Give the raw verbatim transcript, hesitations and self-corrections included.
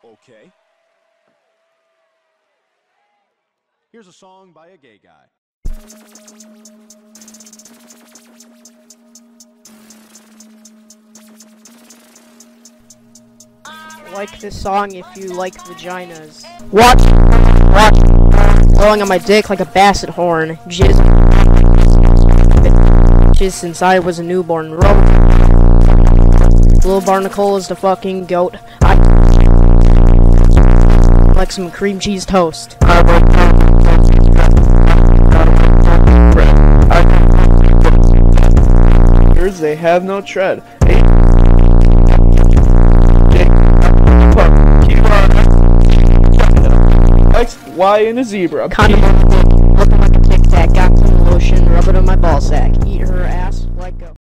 Okay. Here's a song by a gay guy. Like this song if you like vaginas. Watch, watch, blowing on my dick like a basset horn. Jizz, jizz since I was a newborn. Ro Little Barnacle is the fucking goat. I like some cream cheese toast. Birds, they have no tread. X, Y, and a zebra. Condom on the dick, looking like a Tic Tac. Got some lotion, rub it on my ballsack. Eat her ass like a